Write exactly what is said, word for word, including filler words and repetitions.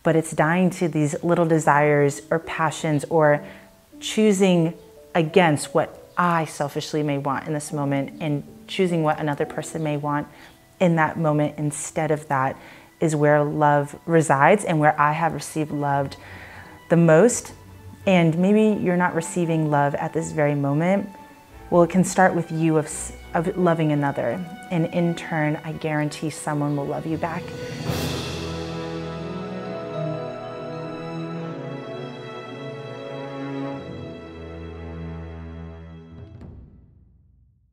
but it's dying to these little desires or passions, or choosing against what I selfishly may want in this moment and choosing what another person may want in that moment instead of that, is where love resides and where I have received love the most. And maybe you're not receiving love at this very moment. Well, it can start with you of, of loving another. And in turn, I guarantee someone will love you back.